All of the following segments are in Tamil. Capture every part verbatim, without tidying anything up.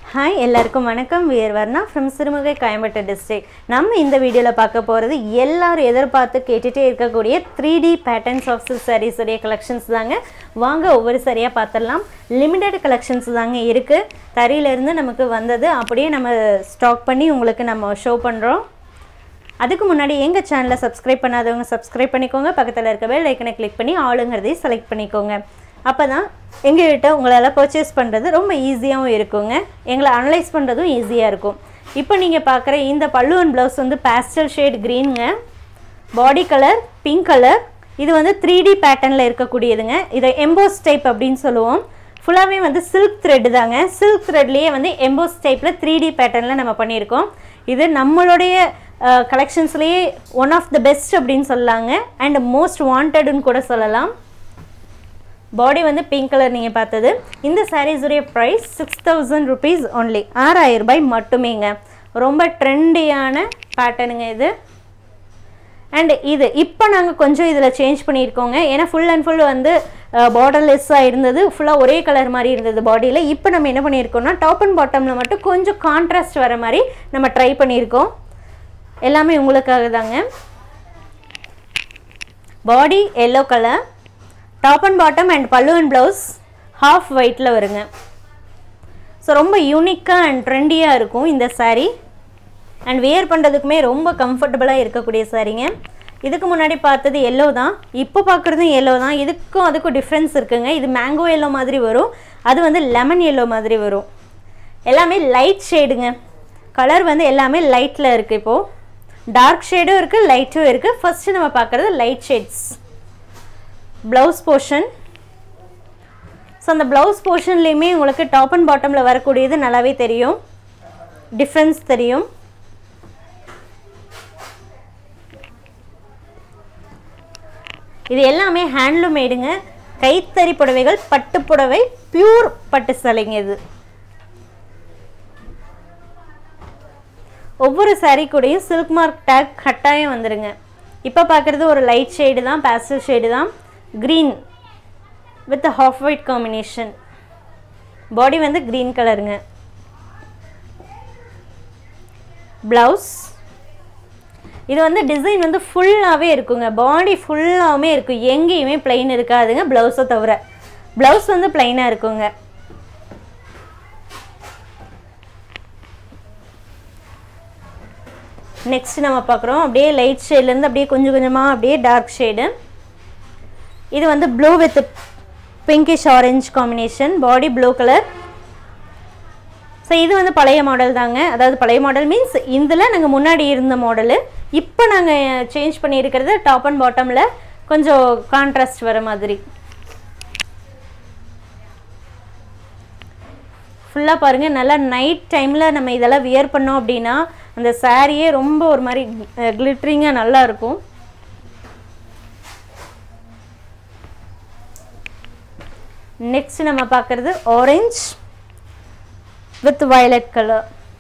Hi, எல்லாருக்கும் வணக்கம். We are Varnaa from Sirumugai, Coimbatore district. நம்ம இந்த வீடியோல பார்க்க போறது எல்லாரும் எதிர்பார்த்து கேட்டுட்டே இருக்கக்கூடிய three D patterns of silk sarees உடைய collections தாங்க. வாங்க ஒவ்வொரு சரியா பார்த்தறலாம். Limited collections தாங்க இருக்கு. தறியில இருந்து நமக்கு வந்தது அப்படியே நம்ம ஸ்டாக் பண்ணி உங்களுக்கு நம்ம ஷோ பண்றோம். அதுக்கு முன்னாடி எங்க சேனலை சப்ஸ்கிரைப் பண்ணாதவங்க சப்ஸ்கிரைப் பண்ணிக்கோங்க. பக்கத்துல இருக்க பெல் ஐகானை கிளிக் பண்ணி ஆளுங்கறதை செலக்ட் பண்ணிக்கோங்க. அப்பதான் எங்ககிட்ட உங்களால பர்ச்சேஸ் பண்றது ரொம்ப ஈஸியாவும் இருக்குங்க. எங்களை அனலைஸ் பண்றதும் ஈஸியா இருக்கும். இப்போ நீங்க பார்க்குற இந்த பல்லு அண்ட் ப்ளவுஸ் வந்து பாஸ்டல் ஷேட் கிரீன்ங்க. Body colour pink colour. இது வந்து three D பேட்டர்ன்ல இருக்கக்கூடியதுங்க. இதை emboss டைப் அப்படினு சொல்லுவோம். ஃபுல்லாவே வந்து silk thread தாங்க. silk threadலயே வந்து emboss டைப்ல three D பேட்டர்ன்ல நம்ம பண்ணியிருக்கோம். இது நம்மளுடைய கலெக்ஷன்ஸ்லயே ஒன் ஆஃப் தி பெஸ்ட் அப்படினு சொல்லலாங்க. அண்ட் மோஸ்ட் வாண்டட்னு கூட சொல்லலாம். பாடி வந்து பிங்க் கலர் நீங்க பார்த்தது. இந்த sarees உடைய price six thousand rupees only. ஆறாயிரம் ரூபாய் மட்டுமேங்க. ரொம்ப ட்ரெண்டியான பேட்டர்னுங்க இது. அண்ட் இது இப்போ நாங்க கொஞ்சம் இதல சேஞ்ச் பண்ணியிருக்கோங்க. ஏனா ஃபுல் அண்ட் ஃபுல் வந்து பார்டர்லெஸ்ஸா இருந்தது. ஃபுல்லா ஒரே கலர் மாதிரி இருந்தது பாடியில. இப்போ நம்ம என்ன பண்ணியிருக்கோம்னா டாப் அண்ட் பாட்டம்ல மட்டும் கொஞ்சம் கான்ட்ராஸ்ட் வர மாதிரி நம்ம ட்ரை பண்ணியிருக்கோம். எல்லாமே உங்களுக்காக தாங்க. Body yellow colour. Top and bottom and pallu and blouse half white la varunga. So romba unique and trendy ah irukum indha saree and wear pandradhukume romba comfortable ah irukkudiya sareenge. Idukku munadi paathathu yellow dhaan, ipo paakradhu yellow dhaan. Idukku adukku difference irukanga. Idu mango yellow madiri varum, adu vandu lemon yellow madiri varum. Ellame light shade nga. Color vandu ellame light la irukku. Ipo dark shade um irukku, light um irukku. First nama paakradhu light shades. Blouse portion. So அந்த blouse portion லையுமே உங்களுக்கு டாப் அண்ட் பாட்டம்ல வரக்கூடியது நல்லாவே தெரியும். டிஃபரன்ஸ் தெரியும். இது எல்லாமே ஹேண்ட்லூம் மேடுங்க. கைத்தறி புடவைகள், பட்டு புடவை, பியூர் பட்டு சேலைங்க இது. ஒவ்வொரு saree கூடயும் silk mark tag கட்டாயம் வந்துருங்க. இப்போ பார்க்கிறது ஒரு லைட் ஷேட் தான், பாஸ்டல் ஷேட் தான். Green with a half white combination. Body வந்து green கலருங்க. Blouse. இது வந்து டிசைன் வந்து ஃபுல்லாவே இருக்குங்க. பாடி ஃபுல்லாவே இருக்கு. எங்கேயுமே plain இருக்காதுங்க ப்ளவுஸை தவிர. ப்ளவுஸ் வந்து plain-ஆ இருக்குங்க. நெக்ஸ்ட் நம்ம பார்க்குறோம் அப்படியே லைட் ஷேட்ல இருந்து அப்படியே கொஞ்சம் கொஞ்சமா அப்படியே டார்க் ஷேடு. இது வந்து blue with pinkish orange combination. Body blue color. So இது வந்து பழைய மாடல் தாங்க. அதாவது பழைய மாடல் மீன்ஸ் இந்தல நாங்க முன்னாடி இருந்த மாடல். இப்போ நாங்க சேஞ்ச் பண்ணி இருக்கிறது டாப் அண்ட் பாட்டம்ல கொஞ்சம் கான்ட்ராஸ்ட் வர மாதிரி. ஃபுல்லா பாருங்க. நல்லா நைட் டைம்ல நம்ம இதெல்லாம் வியர் பண்ணோம் அப்படினா அந்த சாரியே ரொம்ப ஒரு மாதிரி கிளிட்டரிங்கா நல்லா இருக்கும். நெக்ஸ்ட் நம்ம பார்க்கிறது orange with violet color.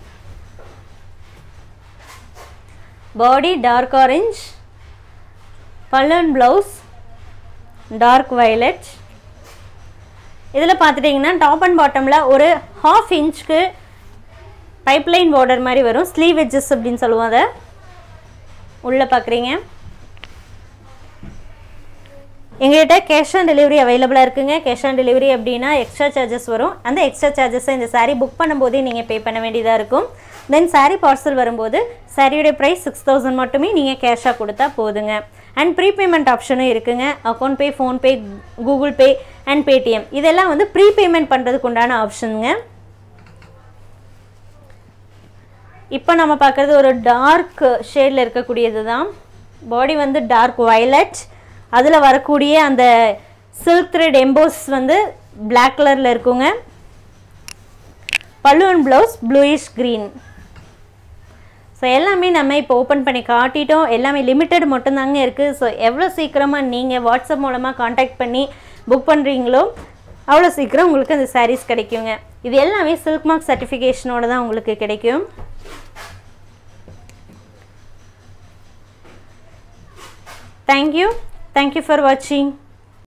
Body dark orange, pallu and blouse dark violet. இதல பாத்துட்டீங்கன்னா டாப் அண்ட் பாட்டம்ல ஒரு half inchக்கு பைப்லைன் border மாதிரி வரும். ஸ்லீவ் edges அப்படினு சொல்லுவாங்க. உள்ள பார்க்கறீங்க. எங்ககிட்ட கேஷ் ஆன் டெலிவரி அவைலபிளா இருக்குங்க. கேஷ் ஆன் டெலிவரி அப்படினா எக்ஸ்ட்ரா சார்ஜஸ் வரும். அந்த எக்ஸ்ட்ரா சார்ஜஸை இந்த saree புக் பண்ணும்போதே நீங்க பே பண்ண வேண்டியதா இருக்கும். தென் saree பார்சல் வரும்போது சாரியோட பிரைஸ் six thousand மட்டுமே நீங்க கேஷா கொடுத்தா போதுங்க. அண்ட் ப்ரீ பேமெண்ட் ஆப்ஷனும் இருக்குங்க. Account pay, PhonePe, Google Pay and Paytm இதெல்லாம் வந்து ப்ரீ பேமெண்ட் பண்றதுக்கு உண்டான ஆப்ஷனுங்க. இப்போ நம்ம பார்க்கிறது ஒரு டார்க் ஷேட்ல இருக்கக்கூடியது தான். பாடி வந்து டார்க் வயலட். அதுல வரக்கூடிய அந்த silk thread emboss வந்து black கலர்ல இருக்குங்க. பல்லு and blouse bluish green. So எல்லாமே நம்ம இப்போ ஓபன் பண்ணி காட்டிட்டோம். எல்லாமே லிமிட்டட் மட்டும் தாங்க இருக்கு. சோ எவ்வளவு சீக்கிரமா நீங்க வாட்ஸ்அப் மூலமா கான்டாக்ட் பண்ணி புக் பண்றீங்களோ அவ்வளவு சீக்கிரம் உங்களுக்கு அந்த sarees கிடைக்குங்க. இது எல்லாமே silk mark certification-ஓட தான் உங்களுக்கு கிடைக்கும். Thank you. Thank you for watching.